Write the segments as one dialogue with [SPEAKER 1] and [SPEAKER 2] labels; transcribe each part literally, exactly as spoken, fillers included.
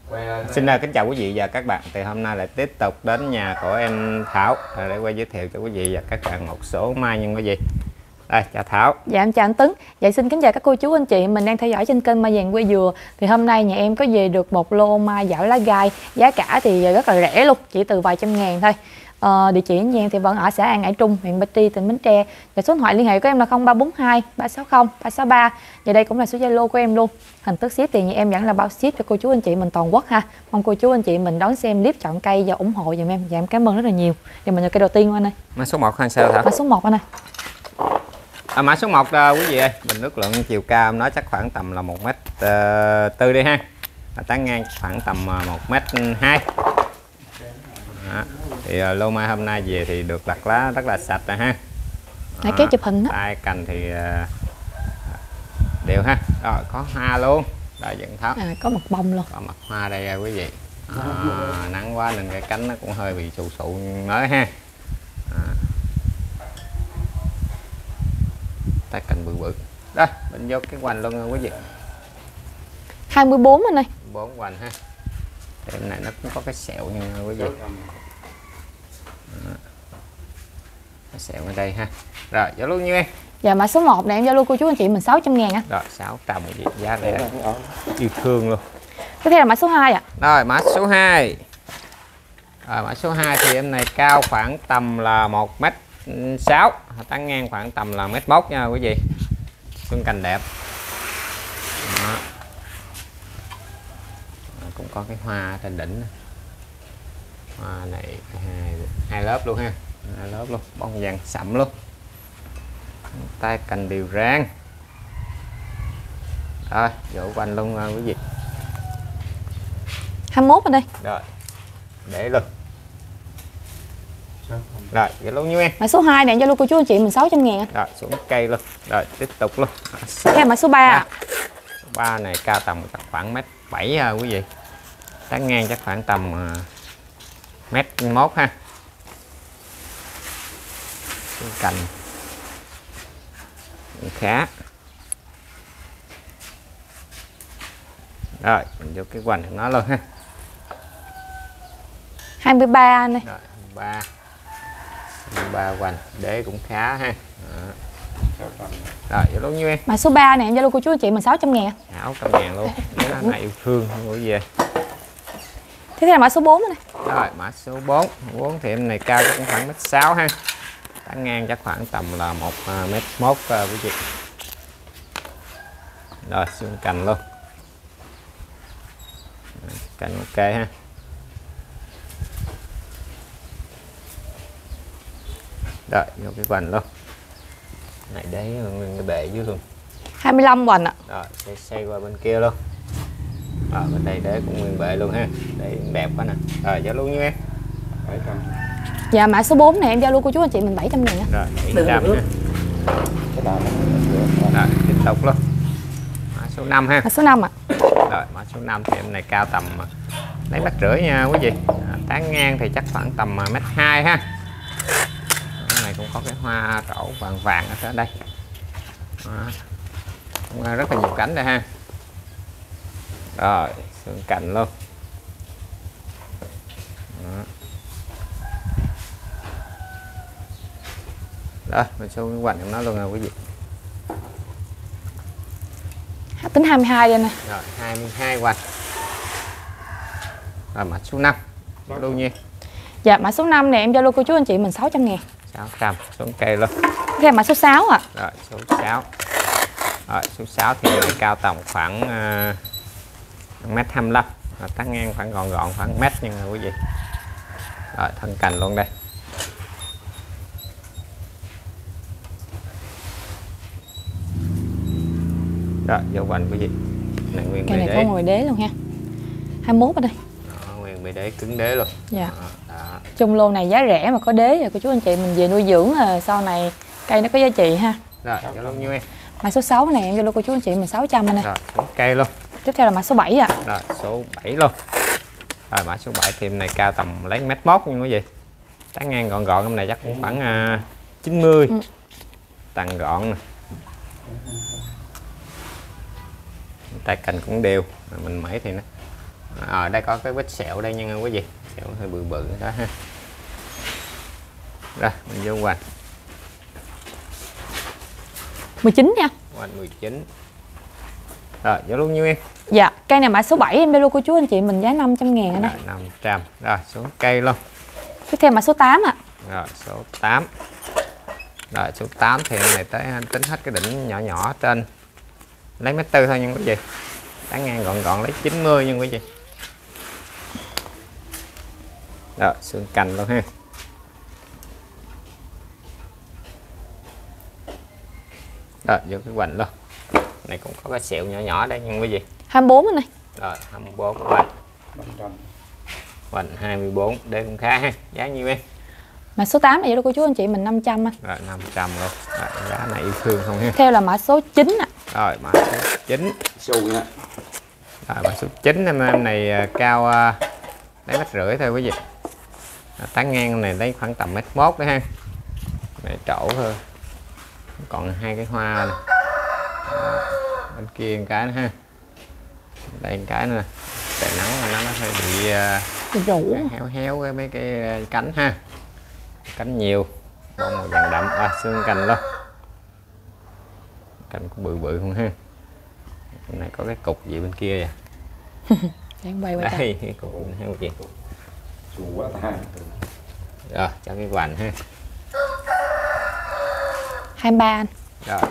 [SPEAKER 1] Xin kính chào quý vị và các bạn. Thì hôm nay lại tiếp tục đến nhà của em Thảo để quay giới thiệu cho quý vị và các bạn một số mai nha quý vị. Đây, chào Thảo.
[SPEAKER 2] Dạ em chào anh Tấn. Dạ xin kính chào các cô chú anh chị mình đang theo dõi trên kênh Mai Vàng Quê Dừa. Thì hôm nay nhà em có về được một lô mai dảo lá gai, giá cả thì rất là rẻ luôn, chỉ từ vài trăm ngàn thôi. Ờ, địa chỉ nhà em thì vẫn ở xã An Hải Trung, huyện Ba Tri, tỉnh Bến Tre. Và số điện thoại liên hệ của em là không ba bốn hai ba sáu không ba sáu ba. Và đây cũng là số Zalo của em luôn. Hình thức ship thì nhà em vẫn là bao ship cho cô chú anh chị mình toàn quốc ha. Mong cô chú anh chị mình đón xem clip chọn cây và ủng hộ giùm em. Và em cảm ơn rất là nhiều. Thì mình là cây đầu tiên anh ơi.
[SPEAKER 1] Mã số một hay sao Thảo?
[SPEAKER 2] Mã số một anh ơi.
[SPEAKER 1] À, mã số một uh, quý vị ơi, bình nước lượng chiều cao nó chắc khoảng tầm là một mét tư đi ha. Tán ngang khoảng tầm một mét hai. Thì uh, lô mai hôm nay về thì được đặt lá rất là sạch rồi ha.
[SPEAKER 2] Hãy kéo chụp hình đó.
[SPEAKER 1] Tay cành thì uh, đều ha. Rồi có hoa luôn. Rồi dẫn Tháo.
[SPEAKER 2] À, có mặt bông luôn.
[SPEAKER 1] Có mặt hoa đây quý vị. À, nắng quá nên cái cánh nó cũng hơi bị sụ sụ mới ha. À. Tay cành bự bự. Đó, bên vô cái hoành luôn quý vị.
[SPEAKER 2] hai mươi bốn anh ơi.
[SPEAKER 1] bốn hoành ha. Em này nó cũng có cái sẹo nha quý vị. Cái sẹo ở đây ha. Rồi, giao luôn như em.
[SPEAKER 2] Dạ mã số một này em giao lưu cô chú anh chị mình sáu trăm ngàn á.
[SPEAKER 1] Rồi, sáu trăm quý vị, giá rẻ. Yêu thương luôn.
[SPEAKER 2] Tiếp theo là mã số hai ạ.
[SPEAKER 1] À. Rồi, mã số hai. Rồi, mã số hai thì em này cao khoảng tầm là một mét sáu, tán ngang khoảng tầm là mét mốt nha quý vị. Xuân cành đẹp. Đó. Cũng có cái hoa trên đỉnh. Hoa này hai, hai lớp luôn ha. Hai lớp luôn, bông vàng sậm luôn. Tay cành đều rang. Rồi, vỗ quanh luôn quý vị.
[SPEAKER 2] hai mươi mốt anh đây.
[SPEAKER 1] Rồi. Để luôn. Rồi, vậy luôn như em.
[SPEAKER 2] Mã số hai này cho luôn cô chú anh chị mình sáu trăm ngàn.
[SPEAKER 1] Rồi, xuống cây luôn. Rồi, tiếp tục luôn.
[SPEAKER 2] Theo mã số ba.
[SPEAKER 1] Số ba này cao tầm khoảng mét bảy ha quý vị. Tán ngang chắc khoảng tầm uh, mét mốt ha. Cành khá. Rồi, mình vô cái hoành của nó luôn ha.
[SPEAKER 2] hai mươi ba anh ơi.
[SPEAKER 1] Rồi, ba ba hoành, đế cũng khá ha. Đó. Rồi, vô luôn như em.
[SPEAKER 2] Mã số ba này em giao lưu cô chú anh chị mình sáu trăm ngàn.
[SPEAKER 1] sáu trăm ngàn luôn. Cái này yêu thương không có gì.
[SPEAKER 2] Tiếp theo là mã số bốn này.
[SPEAKER 1] Rồi, mã số bốn. bốn thì em này cao chắc cũng khoảng mét sáu ha. Tán ngang chắc khoảng tầm là một mét mốt quý vị. Rồi, xương cành luôn. Cành ok ha. Rồi, vô cái hoành luôn. Này đế nguyên cái bệ dưới luôn.
[SPEAKER 2] hai mươi lăm hoành ạ.
[SPEAKER 1] Rồi, xây, xây qua bên kia luôn. Rồi, bên đây đế cũng nguyên bệ luôn ha. Đế đẹp quá nè. Rồi, giao luôn như em. bảy trăm.
[SPEAKER 2] Dạ mã số bốn này em giao lưu cô chú anh chị mình bảy trăm ngàn á.
[SPEAKER 1] Rồi, bảy trăm ha. Rồi, tiếp tục luôn. Mã số năm ha.
[SPEAKER 2] Mã số năm ạ.
[SPEAKER 1] Rồi, mã số năm thì em này cao tầm lấy mét rưỡi nha quý vị. À, tán ngang thì chắc khoảng tầm mét hai ha. Cái này cũng có cái hoa trổ vàng vàng ở đây. Đó. Cũng rất là nhiều cánh đây ha. Rồi, xương cành luôn. Đó. Đó, mình xuống cái hoành của nó luôn nè quý vị.
[SPEAKER 2] Tính hai mươi hai đây nè.
[SPEAKER 1] Rồi, hai mươi hai hoành. Rồi, mã số năm. Luôn nha.
[SPEAKER 2] Dạ, mã số năm này em giao lưu cô chú anh chị mình sáu trăm ngàn.
[SPEAKER 1] sáu trăm, xuống cây luôn.
[SPEAKER 2] Tiếp theo mã số sáu ạ.
[SPEAKER 1] Rồi, số sáu. Rồi, số sáu thì này cao tầm khoảng uh, mét hai mươi lăm. Tán ngang khoảng gọn gọn khoảng mét nha quý vị. Rồi, thân cành luôn đây. Rồi, vô quanh quý vị. Này nguyên
[SPEAKER 2] cây này
[SPEAKER 1] đế.
[SPEAKER 2] có ngồi đế luôn ha. hai mươi mốt ở đây.
[SPEAKER 1] Đó, nguyên bề đế cứng đế luôn.
[SPEAKER 2] Dạ.
[SPEAKER 1] Đó, đó.
[SPEAKER 2] Chung lô này giá rẻ mà có đế rồi cô chú anh chị mình về nuôi dưỡng là sau này cây nó có giá trị ha.
[SPEAKER 1] Rồi, cho luôn như em.
[SPEAKER 2] Mã số sáu này em cho cô chú anh chị mình sáu trăm anh ơi.
[SPEAKER 1] Rồi, xuống cây luôn.
[SPEAKER 2] Tiếp theo là mã số bảy ạ.
[SPEAKER 1] Rồi, số bảy luôn. Rồi, mã số bảy thì em này cao tầm lấy mét mốt nha quý vị. Tán ngang gọn gọn em này chắc cũng khoảng uh, chín mươi. Ừ. Tàn gọn nè. Tay cành cũng đều, mình mẩy thì nó Ở đây có cái vết sẹo đây nha quý vị, sẹo hơi bự bự đó ha. Rồi mình vô hoành
[SPEAKER 2] mười chín nha.
[SPEAKER 1] hoành mười chín. Rồi vô luôn nhiêu em?
[SPEAKER 2] Dạ, cây này mã số bảy em giao lưu cô chú anh chị mình giá năm trăm ngàn ở đây.
[SPEAKER 1] năm trăm. Rồi xuống cây luôn.
[SPEAKER 2] Tiếp theo mã số tám ạ. À.
[SPEAKER 1] Rồi số tám. Rồi số tám thì em này tới tính hết cái đỉnh nhỏ nhỏ trên. Lấy mét tư thôi nha quý vị. Tán ngang gọn gọn lấy chín mươi nha quý vị. Rồi xương cành luôn ha. Rồi vô cái hoành luôn. Này cũng có cái sẹo nhỏ nhỏ đây nha quý vị.
[SPEAKER 2] hai mươi bốn anh này.
[SPEAKER 1] Rồi hai mươi bốn hoành. Hoành hai mươi bốn đây cũng khá ha. Giá nhiêu em?
[SPEAKER 2] Mã số tám này giao lưu cô chú anh chị mình năm trăm anh.
[SPEAKER 1] Rồi năm trăm luôn. Rồi, giá này yêu thương không ha.
[SPEAKER 2] Theo là mã số chín ạ. À.
[SPEAKER 1] Rồi mã số chín. Rồi mã số chín em, em này cao lấy mét rưỡi thôi quý vị. Tán ngang này lấy khoảng tầm mét mốt đấy ha. Này trổ thôi. Còn hai cái hoa này. Đó, bên kia một cái nữa ha. Đây một cái nữa. Trời nắng mà nó hơi bị uh, héo héo cái mấy cái cánh ha. Cánh nhiều. Bông màu vàng đậm. À, xương cành luôn. Cành cũng bự bự không ha. Bên này có cái cục gì bên kia vậy?
[SPEAKER 2] Đang bay qua
[SPEAKER 1] đây cái cục heo gì? Rồi cho cái hoành ha.
[SPEAKER 2] hai mươi ba anh.
[SPEAKER 1] Rồi.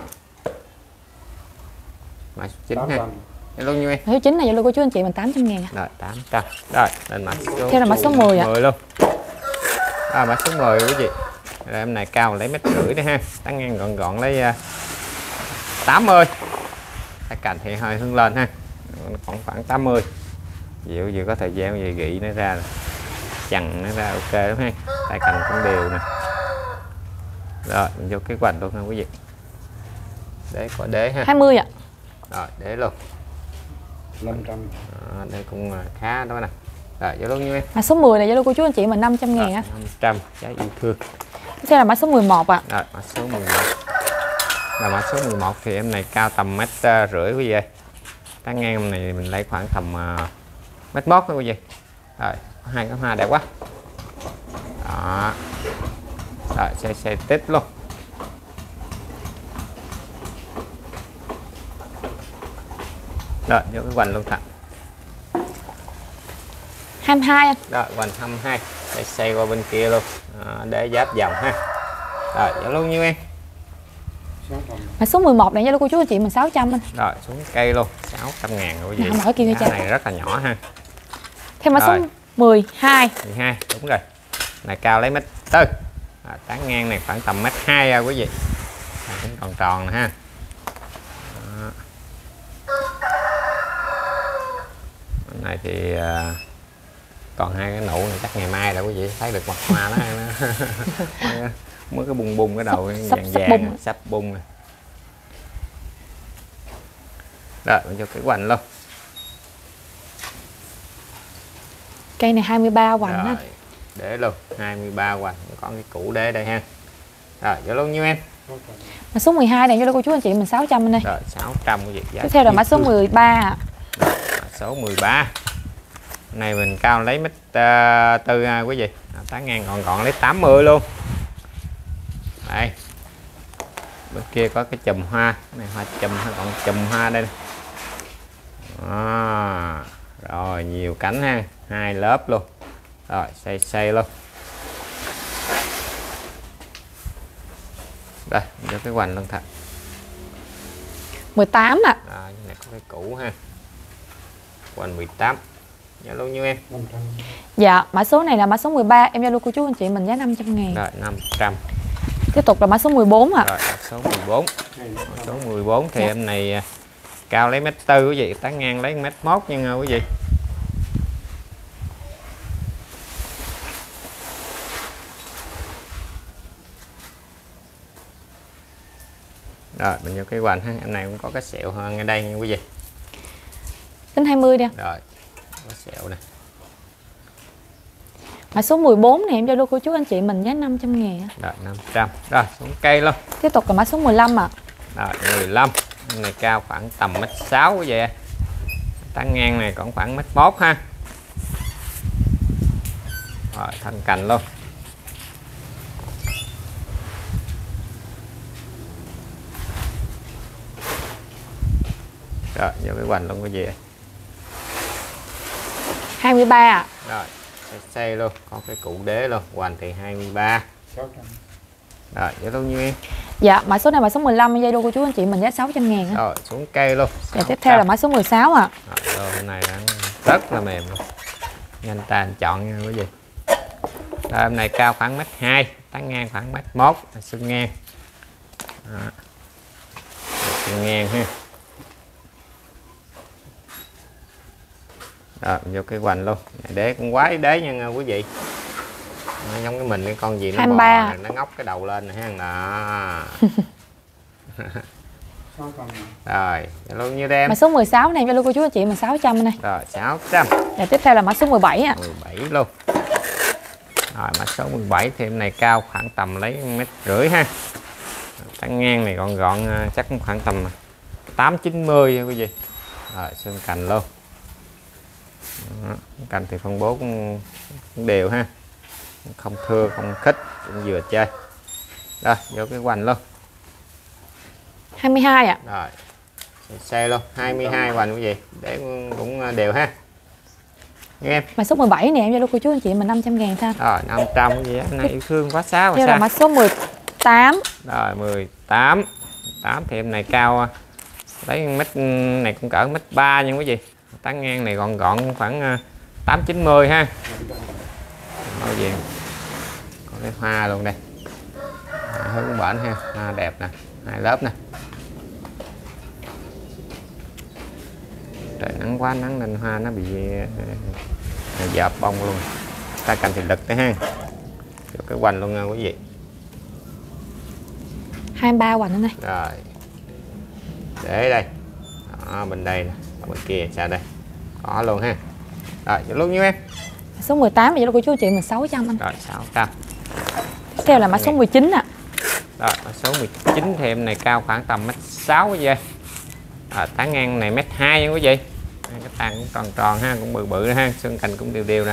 [SPEAKER 1] Mã số chín ha. Luôn như em.
[SPEAKER 2] Mã số chín này giao lưu cô chú anh chị mình tám trăm ngàn.
[SPEAKER 1] Rồi tám trăm. Rồi lên mã số.
[SPEAKER 2] Theo là mã số mười ạ.
[SPEAKER 1] mười luôn. À, mã số mười quý vị. Rồi em này cao lấy mét rưỡi đấy ha. Tán ngang gọn gọn lấy uh, tám mươi. Cái cành thì hơi hướng lên ha. Còn khoảng tám mươi. Dịu vừa có thời gian về gị nó ra chằng nó ra ok lắm ha. Tay cành cũng đều nè. Rồi mình vô cái hoành luôn ha quý vị. Đế có đế ha.
[SPEAKER 2] hai mươi ạ.
[SPEAKER 1] Rồi đế luôn. năm trăm. À, đây cũng khá đó nè. Rồi vô luôn như em.
[SPEAKER 2] Mã số mười này giao lưu cô chú anh chị mình năm trăm ngàn á.
[SPEAKER 1] năm trăm giá yêu thương.
[SPEAKER 2] Tiếp theo là mã số mười một ạ.
[SPEAKER 1] À. Rồi mã số mười một. Là mã số mười một thì em này cao tầm mét rưỡi quý vị. Tán ngang em này mình lấy khoảng tầm uh, mét mốt thôi quý vị. Rồi hai cái hoa đẹp quá. Đó. Rồi xe xe tít luôn. Rồi vô cái hoành luôn thật.
[SPEAKER 2] hai mươi hai anh.
[SPEAKER 1] Rồi hoành hai mươi hai. Xe xe qua bên kia luôn. À, để giáp dòng ha. Rồi vô luôn như em.
[SPEAKER 2] Mã số mười một này giao lưu cô chú anh chị mình sáu trăm anh.
[SPEAKER 1] Rồi xuống cây luôn sáu trăm ngàn rồi quý vị.
[SPEAKER 2] Mở kia
[SPEAKER 1] cái này rất là nhỏ ha.
[SPEAKER 2] Theo mã số mười hai.
[SPEAKER 1] mười hai đúng rồi. Này cao lấy mét tư. À, tán ngang này khoảng tầm mét hai à, quý vị. À, cũng còn tròn nè ha. Đó. Cái này thì uh, còn hai cái nụ này chắc ngày mai là quý vị thấy được mặt hoa nó, nó mới cái bung bung cái đầu
[SPEAKER 2] sắp,
[SPEAKER 1] vàng
[SPEAKER 2] sắp
[SPEAKER 1] vàng
[SPEAKER 2] bung.
[SPEAKER 1] sắp bung này. Rồi mình cho cái hoành luôn.
[SPEAKER 2] Cây này hai mươi ba hoành á.
[SPEAKER 1] Để luôn hai mươi ba hoành, có cái củ đế đây ha. Rồi vô luôn như em.
[SPEAKER 2] Mã số mười hai này cho cô chú anh chị mình sáu trăm anh đây.
[SPEAKER 1] Rồi sáu trăm cái gì giá.
[SPEAKER 2] Tiếp theo là mã số mười ba.
[SPEAKER 1] Rồi, mã số mười ba. Này mình cao lấy mét uh, tư ha quý vị. Tán ngang gọn gọn lấy tám mươi luôn. Đây. Bên kia có cái chùm hoa, này hoa chùm hay còn chùm hoa đây. À, rồi nhiều cánh ha, hai lớp luôn. Rồi xây xây luôn. Đây, cho cái hoành luôn thật.
[SPEAKER 2] mười tám ạ.
[SPEAKER 1] À. Rồi, này có cái cũ ha. Hoành mười tám. Giá luôn như em.
[SPEAKER 2] Dạ, mã số này là mã số mười ba, em giao lưu cô chú anh chị mình giá năm trăm ngàn.
[SPEAKER 1] Rồi năm trăm.
[SPEAKER 2] Tiếp tục là mã số mười bốn ạ.
[SPEAKER 1] Rồi mã số mười bốn. Mã số mười bốn thì dạ. Em này cao lấy mét tư quý vị, tán ngang lấy mét mốt nha quý vị. Rồi mình vô cái hoành ha, em này cũng có cái sẹo hơn ngay đây nha quý vị.
[SPEAKER 2] Tính hai mươi đi.
[SPEAKER 1] Rồi, có sẹo nè.
[SPEAKER 2] Mã số mười bốn này em giao lưu cô chú anh chị mình giá năm trăm ngàn.
[SPEAKER 1] Rồi năm trăm. Rồi xuống cây luôn.
[SPEAKER 2] Tiếp tục là mã số mười lăm ạ.
[SPEAKER 1] Rồi mười lăm. Em này cao khoảng tầm mét sáu quý vị. tán ngang này còn khoảng mét mốt ha. Rồi thân cành luôn. Rồi vô cái hoành luôn cái gì
[SPEAKER 2] hai mươi ba ạ.
[SPEAKER 1] Rồi xây luôn, có cái cụ đế luôn, hoành thì hai mươi ba. Rồi vậy luôn như em.
[SPEAKER 2] Dạ mã số này mã số mười lăm dây đô cô chú anh chị mình giá sáu trăm ngàn.
[SPEAKER 1] Rồi xuống cây luôn.
[SPEAKER 2] Dạ tiếp theo là mã số mười sáu ạ.
[SPEAKER 1] Rồi hôm nay rất là mềm luôn, nhanh tay chọn nha quý vị. Rồi hôm nay cao khoảng mét hai, tán ngang khoảng mét mốt, xương ngang. Đó. Xương ngang ha. Rồi vô cái hoành luôn, đế con quái đế nha quý vị. Nó giống cái mình cái con gì nó bò, nó ngóc cái đầu lên này ha. Đó. Rồi luôn như đem.
[SPEAKER 2] Mã số mười sáu này cho luôn cô chú anh chị mình sáu trăm này.
[SPEAKER 1] Rồi sáu trăm.
[SPEAKER 2] Dạ tiếp theo là mã số mười bảy ạ.
[SPEAKER 1] mười bảy luôn. Rồi mã số mười bảy thì em này cao khoảng tầm lấy mét rưỡi ha. Tán ngang này gọn gọn chắc khoảng tầm tám chín mươi quý vị. Rồi xương cành luôn. Đó, cành thì phân bố cũng đều ha, không thưa không khích, cũng vừa chơi. Rồi vô cái hoành luôn.
[SPEAKER 2] hai mươi hai ạ.
[SPEAKER 1] Rồi xe luôn hai mươi hai hoành quý vị, để cũng đều ha. Nghe em.
[SPEAKER 2] Mã số mười bảy nè em cho luôn cô chú anh chị mình năm trăm ngàn thôi.
[SPEAKER 1] Rồi năm trăm gì này yêu thương quá sáu.
[SPEAKER 2] Đây là mã số mười tám.
[SPEAKER 1] Rồi mười tám. tám thì em này cao lấy mét này cũng cỡ mét ba nha quý vị. Tán ngang này gọn gọn khoảng tám chín mươi ha. Màu gì có cái hoa luôn đây, hướng bển ha, hoa đẹp nè, hai lớp nè. Trời nắng quá, nắng nên hoa nó bị dợp bông luôn, ta cần thì lực đấy ha. Vô cái hoành luôn nha quý vị.
[SPEAKER 2] hai mươi ba hoành nữa này.
[SPEAKER 1] Rồi để đây. Đó, bên đây nè, bên kia sao đây, có luôn ha. Rồi luôn như em.
[SPEAKER 2] Số mười tám vậy đó cô chú chị mình sáu trăm anh.
[SPEAKER 1] Rồi sáu trăm.
[SPEAKER 2] Tiếp theo là mã số mười chín ạ.
[SPEAKER 1] Rồi mã số mười chín thì em này cao khoảng tầm mét sáu quý vị. À, tán ngang này mét hai nha quý vị. Cái tàn cũng tròn tròn ha, cũng bự bự ha, xương cành cũng đều đều nè.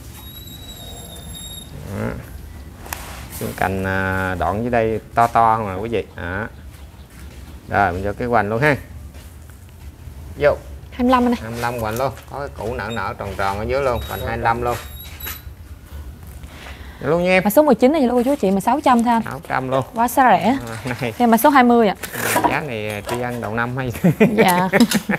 [SPEAKER 1] Đó. Xương cành đoạn dưới đây to to mà quý vị. Đó. Rồi mình vô cái hoành luôn ha. Vô
[SPEAKER 2] hai mươi lăm anh này.
[SPEAKER 1] hai mươi lăm hoành luôn, có cái củ nở nở tròn tròn ở dưới luôn, hoành hai mươi lăm luôn. Được luôn nha em.
[SPEAKER 2] Mã số mười chín này cô chú chị mình sáu trăm thôi anh.
[SPEAKER 1] sáu trăm luôn.
[SPEAKER 2] Quá xa rẻ.
[SPEAKER 1] À, này.
[SPEAKER 2] Thêm mã số hai mươi ạ.
[SPEAKER 1] Giá này tri ân đầu năm hay.
[SPEAKER 2] Dạ.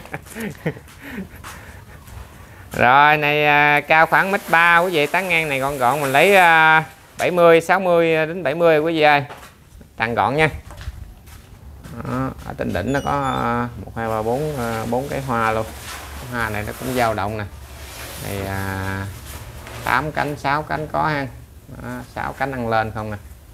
[SPEAKER 1] Rồi này à, cao khoảng mét ba quý vị, tán ngang này gọn gọn mình lấy à, bảy mươi sáu mươi đến bảy mươi quý vị ơi. Tàn gọn nha. Đó, ở trên đỉnh nó có một hai ba bốn bốn cái hoa luôn. Hoa này nó cũng dao động nè. Này à, tám cánh sáu cánh có ha. Đó, sáu cánh ăn lên không nè.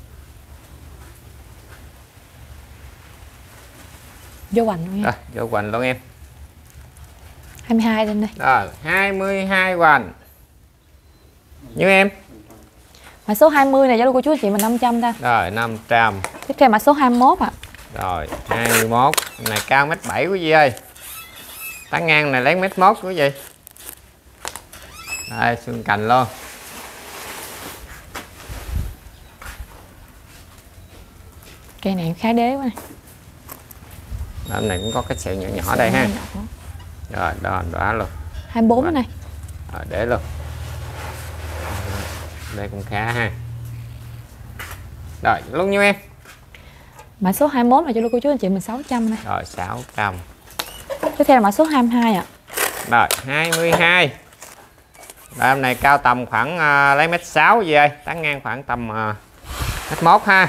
[SPEAKER 2] Vô hoành luôn nha.
[SPEAKER 1] Rồi vô hoành luôn em.
[SPEAKER 2] hai mươi hai lên đây.
[SPEAKER 1] Rồi hai mươi hai hoành. Như em.
[SPEAKER 2] Mã số hai mươi này cho cô chú chị mình năm trăm ta.
[SPEAKER 1] Rồi năm trăm.
[SPEAKER 2] Tiếp theo mã số hai mươi mốt ạ.
[SPEAKER 1] Rồi hai mươi mốt này cao mét bảy quý vị ơi. Tán ngang này lấy mét mốt quý vị. Đây xương cành luôn.
[SPEAKER 2] Cây này khá đế quá.
[SPEAKER 1] Đó, này cũng có cái sẹo nhỏ nhỏ đây ha. Rồi đó đóa luôn.
[SPEAKER 2] hai mươi bốn này.
[SPEAKER 1] Rồi để luôn. Đây cũng khá ha. Rồi luôn như em.
[SPEAKER 2] Mã số hai mươi mốt là cho cô chú anh chị mình sáu trăm này.
[SPEAKER 1] Rồi sáu trăm.
[SPEAKER 2] Tiếp theo là mã số hai mươi hai ạ.
[SPEAKER 1] Rồi hai mươi hai. Rồi em này cao tầm khoảng uh, lấy mét sáu gì ơi, tán ngang khoảng tầm uh, mét mốt ha.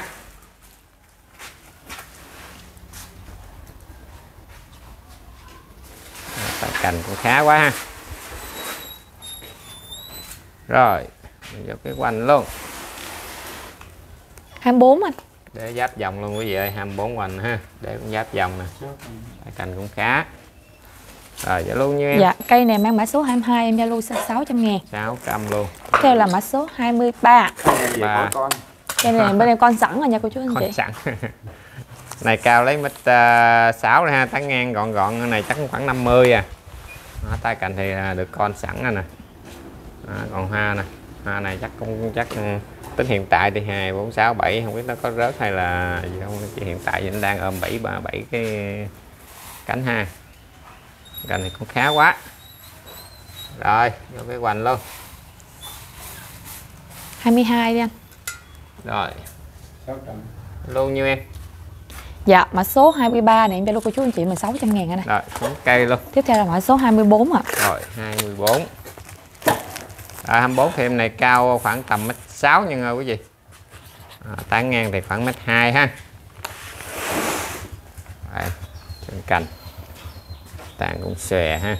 [SPEAKER 1] Rồi, cành cũng khá quá ha. Rồi mình vô cái hoành luôn.
[SPEAKER 2] hai mươi bốn anh.
[SPEAKER 1] Để giáp vòng luôn quý vị ơi, hai mươi bốn hoành ha, để cũng giáp vòng nè. Cành cũng khá. Rồi dạ luôn như em.
[SPEAKER 2] Dạ cây này mang mã số hai mươi hai em Zalo sáu trăm ngàn.
[SPEAKER 1] sáu trăm luôn.
[SPEAKER 2] Tiếp theo là mã số hai mươi ba.
[SPEAKER 1] ba.
[SPEAKER 2] Cây này bên em con sẵn rồi nha cô chú anh
[SPEAKER 1] Con
[SPEAKER 2] chị.
[SPEAKER 1] sẵn. Này cao lấy mét sáu này ha, tán ngang gọn gọn này chắc khoảng năm mươi à. Đó, tay cạnh thì được con sẵn rồi nè. Đó, còn hoa nè, hoa này chắc cũng chắc tính hiện tại thì hai bốn sáu bảy, không biết nó có rớt hay là gì không, chỉ hiện tại vẫn đang ôm bảy ba bảy cái cánh ha. Cành này cũng khá quá. Rồi vô cái hoành luôn.
[SPEAKER 2] hai mươi hai đi anh.
[SPEAKER 1] Rồi luôn như em.
[SPEAKER 2] Dạ, mã số hai mươi ba này em cho luôn cô chú anh chị mình sáu trăm ngàn anh này.
[SPEAKER 1] Rồi xuống cây luôn.
[SPEAKER 2] Tiếp theo là mã số hai mươi bốn ạ.
[SPEAKER 1] Rồi hai mươi bốn. À, hai mươi bốn thì em này cao khoảng tầm mét sáu nha ơi quý vị. À, tán ngang thì khoảng mét hai ha. Rồi, trên cành tàn cũng xòe ha.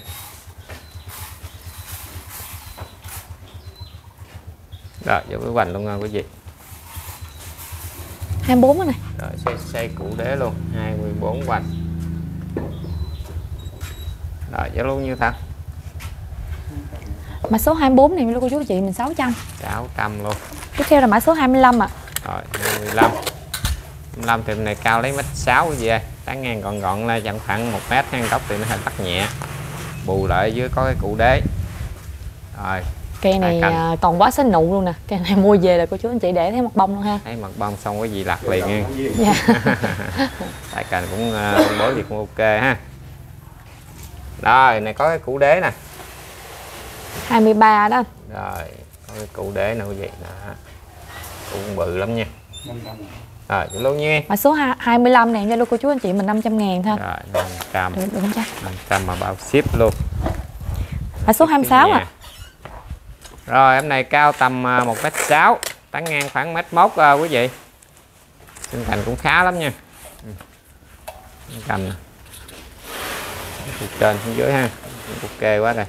[SPEAKER 1] Rồi vô cái hoành luôn nha quý vị.
[SPEAKER 2] hai mươi bốn này.
[SPEAKER 1] Rồi xây xây củ đế luôn, hai mươi bốn hoành. Rồi vô luôn như thật.
[SPEAKER 2] Mã số hai mươi bốn này luôn cô chú chị mình sáu trăm.
[SPEAKER 1] sáu trăm luôn.
[SPEAKER 2] Tiếp theo là mã số hai mươi lăm ạ.
[SPEAKER 1] Rồi hai mươi lăm. hai mươi lăm thì này cao lấy mét sáu cái gì đây. Tán ngang gọn gọn là chẳng khoảng một mét, hang góc thì nó hơi bắt nhẹ. Bù lại dưới có cái củ đế. Rồi.
[SPEAKER 2] Cây này còn quá xinh nụ luôn nè. Cây này mua về là cô chú anh chị để thấy mặt bông luôn ha.
[SPEAKER 1] Thấy mặt bông xong cái gì lặt liền nha.
[SPEAKER 2] Dạ.
[SPEAKER 1] Tại cành cũng uh, bố gì cũng ok ha. Rồi này có cái củ đế nè.
[SPEAKER 2] hai mươi ba đó.
[SPEAKER 1] Rồi có cái củ đế nào vậy đó. Cũng bự lắm nha. Rồi luôn nha.
[SPEAKER 2] Mã số hai mươi lăm này cho luôn cô chú anh chị mình năm trăm ngàn thôi.
[SPEAKER 1] Rồi năm trăm.
[SPEAKER 2] Được, được không cha?
[SPEAKER 1] năm trăm mà bao ship luôn.
[SPEAKER 2] Mã số hai mươi sáu à.
[SPEAKER 1] Rồi em này cao tầm một mét sáu, tán ngang khoảng mét mốt uh, quý vị. Chân cành cũng khá lắm nha. Cành từ trên xuống dưới ha. Ok quá rồi.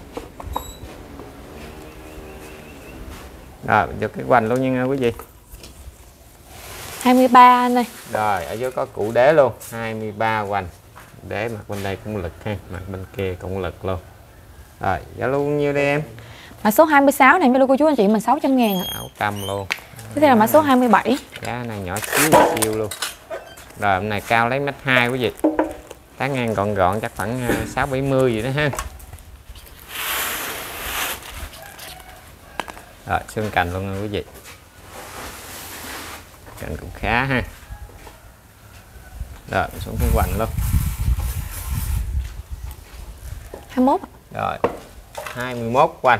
[SPEAKER 1] Rồi vô cái hoành luôn nha quý vị.
[SPEAKER 2] hai mươi ba anh ơi.
[SPEAKER 1] Rồi ở dưới có củ đế luôn, hai mươi ba hoành. Đế mặt bên đây cũng lực ha, mặt bên kia cũng lực luôn. Rồi giá luôn nhiêu đây em?
[SPEAKER 2] Mã số hai mươi sáu này cho luôn cô chú anh chị mình sáu trăm ngàn ạ.
[SPEAKER 1] sáu trăm luôn.
[SPEAKER 2] Tiếp theo là mã số hai mươi bảy.
[SPEAKER 1] Giá này nhỏ xíu xíu luôn. Rồi hôm này cao lấy mét hai quý vị. Tán ngang gọn gọn chắc khoảng sáu bảy mươi gì đó ha. Rồi xương cành luôn nha quý vị. Cành cũng khá ha. Rồi xuống cái hoành luôn.
[SPEAKER 2] hai mươi mốt.
[SPEAKER 1] Rồi hai mươi mốt hoành.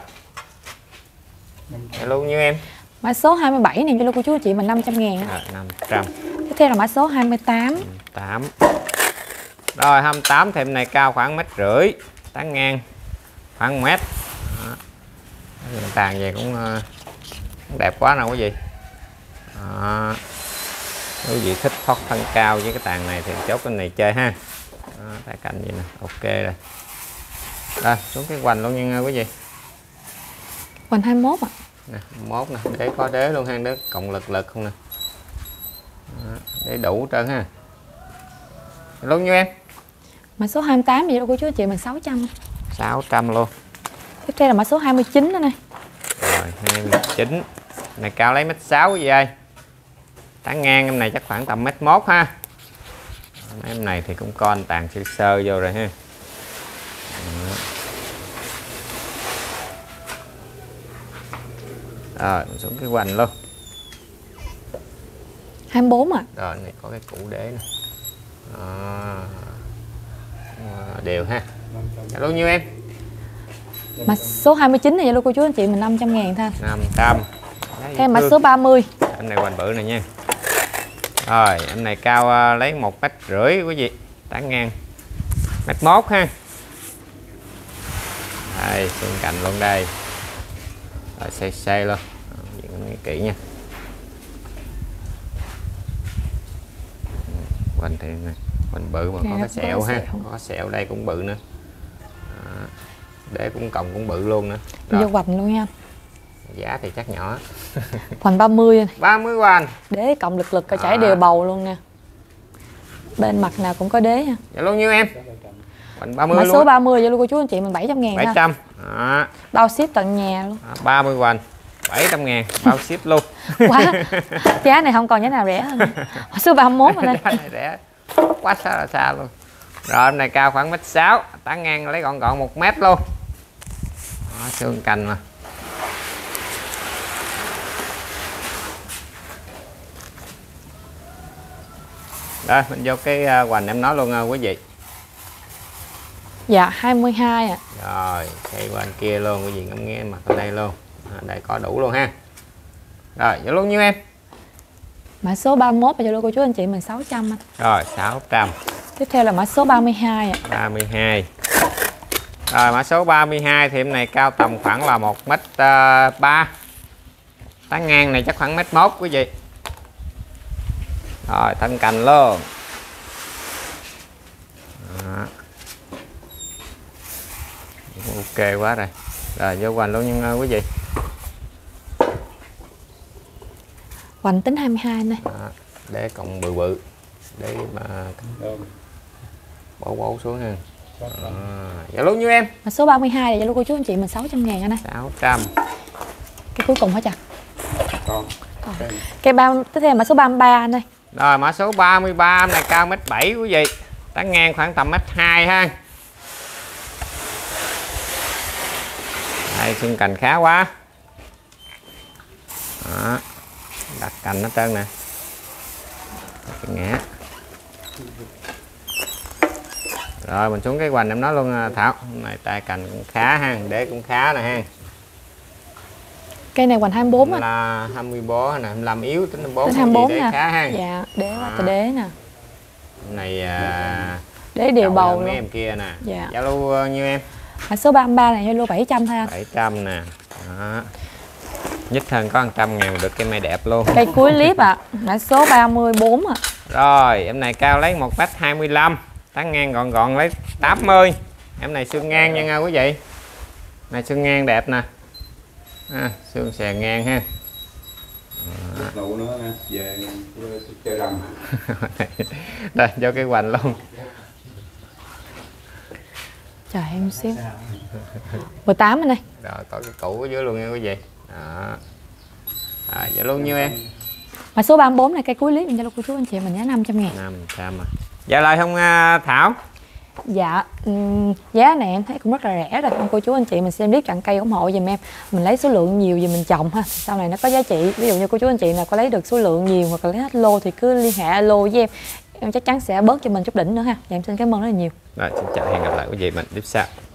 [SPEAKER 1] Luôn như em.
[SPEAKER 2] Mã số hai mươi bảy này cho luôn cô chú anh chị mình năm trăm ngàn.
[SPEAKER 1] Rồi năm trăm.
[SPEAKER 2] Tiếp theo là mã số hai mươi tám.
[SPEAKER 1] tám. Rồi hai mươi tám thì em này cao khoảng mét rưỡi, tán ngang khoảng mét. Tàn về cũng uh, đẹp quá nào quý vị. Đó. Quý vị thích thoát thân cao với cái tàn này thì chốt cái này chơi ha. Đó, tay cạnh gì nè, ok rồi. Rồi xuống cái hoành luôn nha quý vị.
[SPEAKER 2] Hoành hai mươi mốt ạ.
[SPEAKER 1] Nè, mốt nè, để có đế luôn ha, đế cộng lực lực không nè. Đó, để đủ trơn ha. Luôn như em.
[SPEAKER 2] Mã số hai mươi tám vậy đâu cô chú anh chị mình sáu trăm.
[SPEAKER 1] sáu trăm luôn.
[SPEAKER 2] Tiếp theo là mã số hai mươi chín đó này.
[SPEAKER 1] Rồi hai mươi chín. Này cao lấy mét sáu cái gì đây. Tán ngang em này chắc khoảng tầm mét mốt ha. Em này thì cũng con tàn sơ sơ vô rồi ha. Rồi xuống cái hoành luôn.
[SPEAKER 2] hai mươi bốn ạ. À.
[SPEAKER 1] Rồi này có cái củ đế nè. À, đều ha. Luôn như em.
[SPEAKER 2] Mã số hai mươi chín này luôn cô chú anh chị mình năm trăm ngàn thôi.
[SPEAKER 1] năm trăm.
[SPEAKER 2] Thêm mã số ba mươi.
[SPEAKER 1] Em này hoành bự này nha. Rồi em này cao uh, lấy một mét rưỡi quý vị. Tán ngang mét mốt ha. Đây xương cành luôn đây. Rồi xây xây luôn. Nhìn kỹ nha. Hoành thì này, hoành bự mà có cái sẹo ha, có sẹo đây cũng bự nữa. Đó. Để cũng còng cũng bự luôn nữa.
[SPEAKER 2] Vô hoành luôn nha.
[SPEAKER 1] Giá thì chắc nhỏ.
[SPEAKER 2] Hoành ba mươi.
[SPEAKER 1] ba mươi hoành.
[SPEAKER 2] Đế cộng lực lực chảy đều bầu luôn nè. Bên mặt nào cũng có đế nha.
[SPEAKER 1] Dạ luôn như em. Hoành ba mươi
[SPEAKER 2] mã
[SPEAKER 1] luôn.
[SPEAKER 2] Số ba mươi cho luôn cô chú anh chị mình bảy trăm ngàn.
[SPEAKER 1] bảy trăm. Đó.
[SPEAKER 2] Bao ship tận nhà luôn.
[SPEAKER 1] Đó, ba mươi hoành. bảy trăm ngàn bao ship luôn.
[SPEAKER 2] Quá. Giá này không còn giá nào rẻ hơn. Mã số ba mươi mốt rồi
[SPEAKER 1] đây. Rẻ quá xa là xa luôn. Rồi em này cao khoảng mét sáu, tán ngang lấy gọn gọn một mét luôn. xương canh mà. Đây mình vô cái uh, hoành em nói luôn uh, quý vị.
[SPEAKER 2] Dạ hai mươi hai ạ. À.
[SPEAKER 1] Rồi cây bên kia luôn quý vị ngắm nghe mặt ở đây luôn. À, đây có đủ luôn ha. Rồi vô luôn nhiêu em?
[SPEAKER 2] Mã số ba mươi mốt và Zalo cô chú anh chị mình sáu trăm anh.
[SPEAKER 1] Rồi sáu trăm.
[SPEAKER 2] Tiếp theo là mã số ba mươi hai ạ. À.
[SPEAKER 1] ba mươi hai. Rồi mã số ba mươi hai thì em này cao tầm khoảng là một mét ba. Tán ngang này chắc khoảng mét một quý vị. Rồi thân cành luôn. Đó. Ok quá rồi. Rồi vô hoành luôn nha quý vị.
[SPEAKER 2] Hoành tính hai mươi hai này.
[SPEAKER 1] Đó. Để còn bự bự. Để mà bổ bổ xuống ha. À, dạ luôn như em.
[SPEAKER 2] Mã số ba mươi hai là Zalo cô chú anh chị mình sáu trăm ngàn anh ơi.
[SPEAKER 1] sáu trăm.
[SPEAKER 2] Cái cuối cùng hả chặt?
[SPEAKER 3] Còn.
[SPEAKER 2] Cái ba tiếp theo mã số ba mươi ba anh ơi.
[SPEAKER 1] Rồi mã số ba mươi ba này cao mét bảy quý vị. Tán ngang khoảng tầm mét hai ha. Đây xương cành khá quá. Đó. Đặt cành hết trơn nè. Ngã. Rồi mình xuống cái hoành em nói luôn Thảo. Hôm nay tay cành cũng khá ha, đế cũng khá nè ha.
[SPEAKER 2] Cây này hoành hai mươi bốn á.
[SPEAKER 1] Là hai mươi bốn nè, làm yếu tính hai mươi bốn.
[SPEAKER 2] Tính hai mươi bốn
[SPEAKER 1] đế
[SPEAKER 2] nè.
[SPEAKER 1] khá ha.
[SPEAKER 2] Dạ, đế quá
[SPEAKER 1] À.
[SPEAKER 2] từ đế nè.
[SPEAKER 1] Hôm này à,
[SPEAKER 2] Đế đều bầu
[SPEAKER 1] mấy
[SPEAKER 2] luôn.
[SPEAKER 1] em kia nè.
[SPEAKER 2] Dạ.
[SPEAKER 1] Zalo nhiêu em?
[SPEAKER 2] Mã số ba mươi ba này Zalo bảy trăm thôi anh.
[SPEAKER 1] bảy trăm nè. Đó. Nhích hơn có một trăm ngàn được cây mai đẹp luôn.
[SPEAKER 2] Cây cuối clip ạ. À. Mã số ba mươi bốn ạ. À.
[SPEAKER 1] Rồi em này cao lấy một mét hai mươi lăm. Tán ngang gọn gọn lấy tám mươi. Em này xương ngang nha quý vị. Này xương ngang đẹp nè. À, xương xè ngang ha.
[SPEAKER 3] Đủ nữa nè, về chơi rầm.
[SPEAKER 1] Đây cho cái hoành luôn.
[SPEAKER 2] Trời em xíu. mười tám anh ơi.
[SPEAKER 1] Rồi có cái củ ở dưới luôn nha quý vị. Đó. À, dạ luôn nhiêu em?
[SPEAKER 2] Mã số ba mươi bốn này cây cuối clip mình Zalo cô chú anh chị mình giá năm trăm ngàn.
[SPEAKER 1] năm trăm à. Dạ lời không uh, Thảo?
[SPEAKER 2] Dạ um, giá này em thấy cũng rất là rẻ rồi. Cô chú anh chị mình xem clip chặn cây ủng hộ giùm em. Mình lấy số lượng nhiều gì mình trồng ha. Sau này nó có giá trị. Ví dụ như cô chú anh chị nào có lấy được số lượng nhiều hoặc là lấy hết lô thì cứ liên hệ alo với em. Em chắc chắn sẽ bớt cho mình chút đỉnh nữa ha. Dạ em xin cảm ơn rất là nhiều.
[SPEAKER 1] Rồi xin chào hẹn gặp lại quý vị mình tiếp sau.